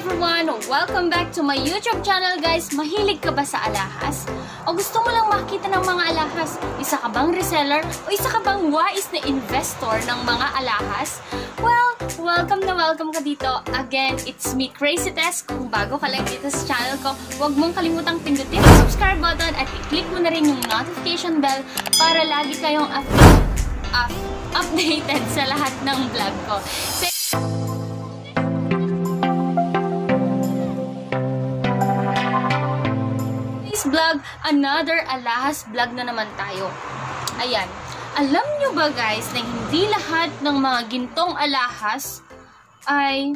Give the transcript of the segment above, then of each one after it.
everyone! Welcome back to my YouTube channel, guys! Mahilig ka ba sa alahas? O gusto mo lang makita ng mga alahas? Isa ka bang reseller? O isa ka bang wais na investor ng mga alahas? Well, welcome na welcome ka dito. Again, it's me, Crazy Tess. Kung bago ka lang dito sa channel ko, huwag mong kalimutang pindutin ang subscribe button at i-click mo na rin yung notification bell para lagi kayong updated sa lahat ng vlog ko. Vlog, another alahas vlog na naman tayo. Ayan. Alam nyo ba guys na hindi lahat ng mga gintong alahas ay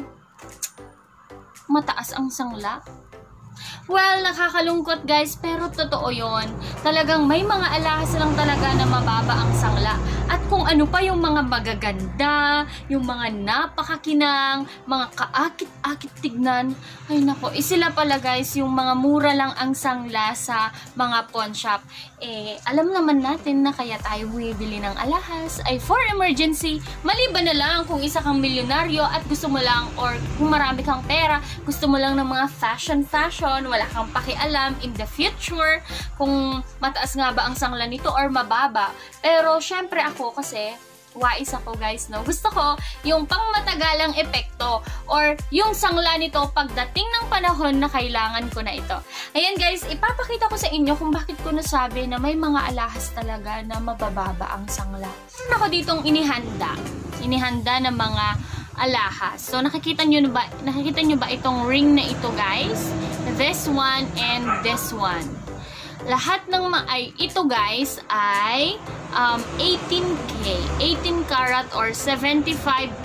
mataas ang sangla? Well, nakakalungkot guys, pero totoo yon. Talagang may mga alahas lang talaga na mababa ang sangla. At kung ano pa yung mga magaganda, yung mga napakakinang, mga kaakit-akit tignan, ay nako, sila pala guys, yung mga mura lang ang sangla sa mga pawn shop. Alam naman natin na kaya tayo bumibili ng alahas ay for emergency, maliban na lang kung isa kang milyonaryo at gusto mo lang, or kung marami kang pera, gusto mo lang ng mga fashion, wala kang pakialam in the future kung mataas nga ba ang sangla nito or mababa. Pero syempre ako kasi wais ako guys, no? Gusto ko yung pangmatagalang epekto or yung sangla nito pagdating ng panahon na kailangan ko na ito. Ayan guys, ipapakita ko sa inyo kung bakit ko nasabi na may mga alahas talaga na mabababa ang sangla. Meron ako ditong inihanda ng mga alahas. So nakikita nyo ba itong ring na ito guys? This one and this one. Lahat ng ito guys ay 18K, 18 karat or 75%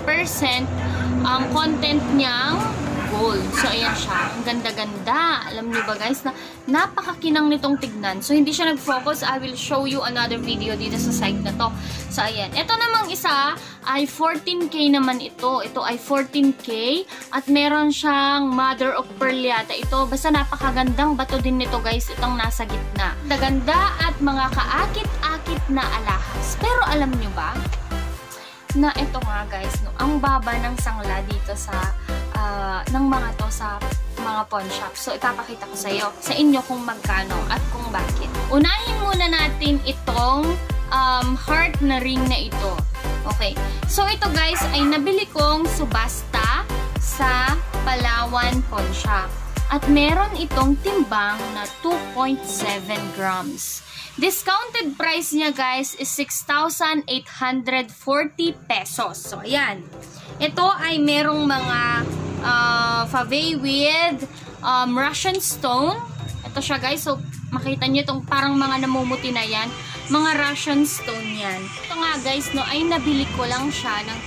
ang content niyang gold. So ayan siya, ang ganda-ganda. Alam niyo ba guys na napakakinang nitong tignan. So hindi siya nag-focus. I will show you another video dito sa site na to. So ayan, ito namang isa ay 14K naman ito. Ito ay 14K at meron siyang mother of pearl yata ito. Basta napakagandang bato din nito guys, itong nasa gitna. Ganda at mga kaakit-akit na alahas. Pero alam niyo ba na ito nga guys, no, ang baba ng sangla dito sa ng mga to sa mga pawn shop. So ipapakita ko sa inyo kung magkano at kung bakit. Unahin muna natin itong heart na ring na ito. Okay. So ito guys ay nabili kong subasta sa Palawan Pawn Shop. At meron itong timbang na 2.7 grams. Discounted price niya guys is 6,840 pesos. So ayan. Ito ay merong mga pave with Russian stone. Ito siya guys. So makita niyo itong parang mga namumuti na yan. Mga Russian stone yan. Ito nga guys, no, ay nabili ko lang siya ng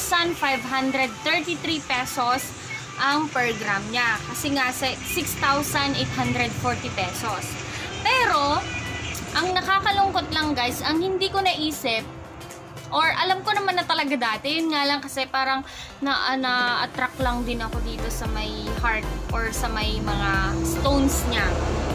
2,533 pesos ang per gram niya. Kasi nga 6,840 pesos. Pero ang nakakalungkot lang guys, ang hindi ko naisip, or alam ko naman na talaga dati, yun nga lang kasi parang na-attract lang din ako dito sa may heart or sa may mga stones niya.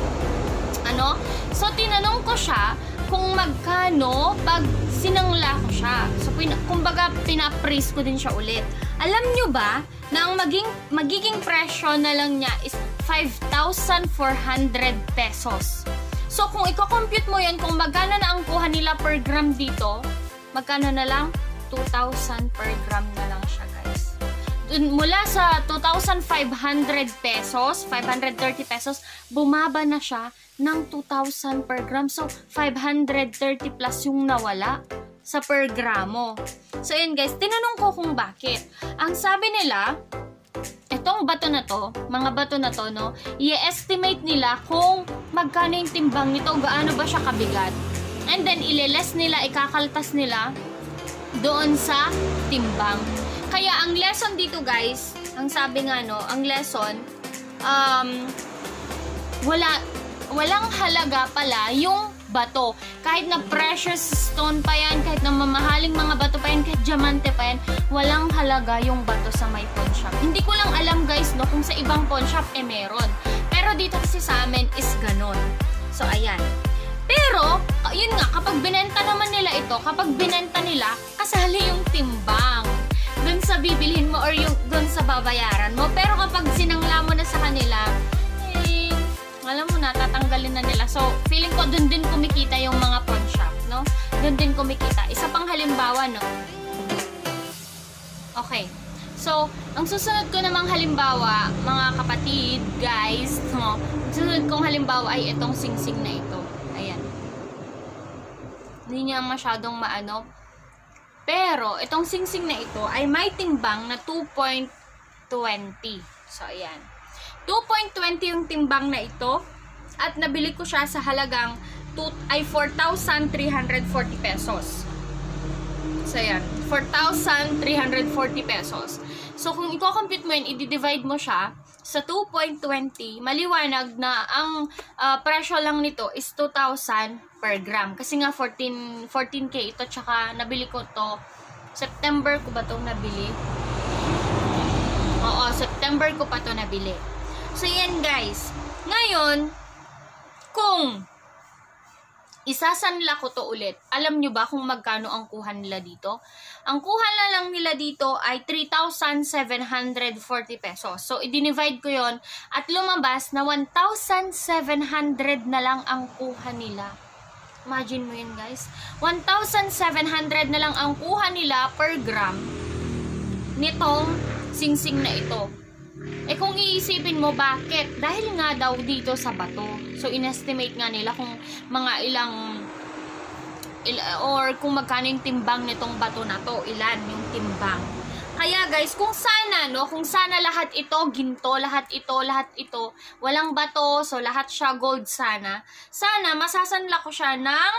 So tinanong ko siya kung magkano pag sinangla ko siya. So kumbaga pina-appraise ko din siya ulit. Alam nyo ba na ang magiging presyo na lang niya is 5,400 pesos. So, kung i-compute mo yan, kung magkano na ang kuha nila per gram dito, magkano na lang? 2,000 per gram na lang siya, guys. Mula sa 2,500 pesos, 530 pesos, bumaba na siya ng 2,000 per gram. So, 530 plus yung nawala sa per gramo. So, yun guys, tinanong ko kung bakit. Ang sabi nila, itong bato na to, mga bato na to, no, i-estimate nila kung magkano yung timbang nito, gaano ba siya kabigat. And then, ililes nila, ikakaltas nila doon sa timbang. Kaya, ang lesson dito, guys, ang sabi nga, no, ang lesson, walang halaga pala yung bato. Kahit na precious stone pa yan, kahit na mamahaling mga bato pa yan, kahit diamante pa yan, walang halaga yung bato sa may pawn shop. Hindi ko lang alam guys, no, kung sa ibang pawn shop meron. Pero dito kasi sa amin is ganon. So ayan. Pero, yun nga, kapag binenta naman nila ito, kapag binenta nila, kasali yung timbang dun sa bibilhin mo or yung dun sa babayaran mo. Pero kapag sinangla mo sa kanila, eh, alam mo na, tatanggalin na nila. So, feeling ko dun din kumikita yung mga pawn shop, no? Dun din kumikita. Isa pang halimbawa, no? Okay. So, ang susunod ko namang halimbawa, mga kapatid, guys, no? Ang susunod kong halimbawa ay itong singsing na ito. Ayan. Hindi niya masyadong maano. Pero, itong singsing na ito ay may timbang na 2.20. So, ayan. 2.20 yung timbang na ito. At nabili ko siya sa halagang 4,340 pesos. So, ayan. 4,340 pesos. So, kung i-compute mo yun, i-divide mo siya sa 2.20, maliwanag na ang presyo lang nito is 2,000 per gram. Kasi nga 14K ito, tsaka nabili ko to September ko ba itong nabili? Oo, September ko pa to nabili. So, yan guys. Ngayon, kung isasanla ko to ulit, alam nyo ba kung magkano ang kuha nila dito? Ang kuha na lang nila dito ay 3,740 pesos. So, i-divide ko yon at lumabas na 1,700 na lang ang kuha nila. Imagine mo yun, guys. 1,700 na lang ang kuha nila per gram nitong singsing na ito. Eh kung iisipin mo bakit? Dahil nga daw dito sa bato. So inestimate nga nila kung mga or kung magkano yung timbang nitong bato na to, ilan yung timbang. Kaya guys, kung sana lahat ito ginto, lahat ito walang bato, so lahat siya gold sana masasanla ko siya ng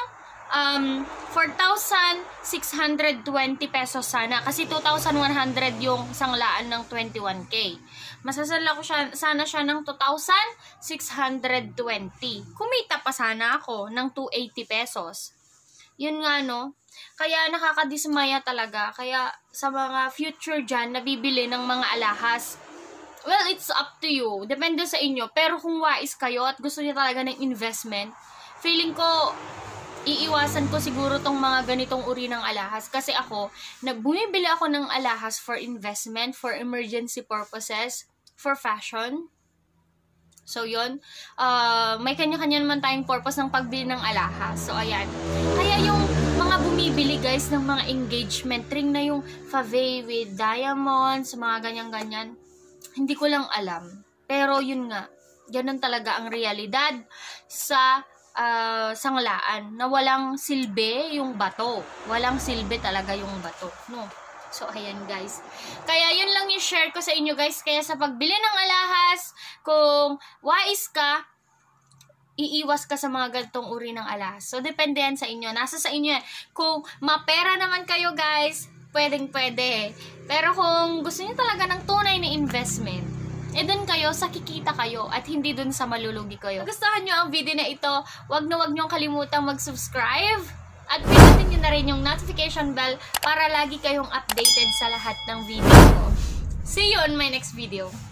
4,620 pesos sana. Kasi 2,100 yung sanglaan ng 21K. Masasanla ko sana siya ng 2,620. Kumita pa sana ako ng 280 pesos. Yun nga, no? Kaya nakakadismaya talaga. Kaya sa mga future dyan, nabibili ng mga alahas. Well, it's up to you. Depende sa inyo. Pero kung wais kayo at gusto niyo talaga ng investment, feeling ko, iiwasan ko siguro tong mga ganitong uri ng alahas. Kasi ako, bumibili ako ng alahas for investment, for emergency purposes, for fashion. So, yun. May kanya-kanya naman tayong purpose ng pagbili ng alahas. So, ayan. Kaya yung mga bumibili, guys, ng mga engagement ring na yung fave with diamonds, mga ganyan-ganyan, hindi ko lang alam. Pero, yun nga. Ganun talaga ang realidad sa sanglaan na walang silbi yung bato. Walang silbi talaga yung bato, no? So, ayan guys. Kaya yun lang yung share ko sa inyo guys. Kaya sa pagbili ng alahas, kung wais ka, iiwas ka sa mga ganitong uri ng alahas. So, depende yan sa inyo. Nasa sa inyo yan. Kung mapera naman kayo guys, pwedeng-pwede. Pero kung gusto niyo talaga ng tunay na investment, eh dun kayo, sa kikita kayo at hindi dun sa malulugi kayo. Kung gustuhan nyo ang video na ito, wag nyo kalimutang mag-subscribe at pindutin nyo na rin yung notification bell para lagi kayong updated sa lahat ng video ko. See you on my next video.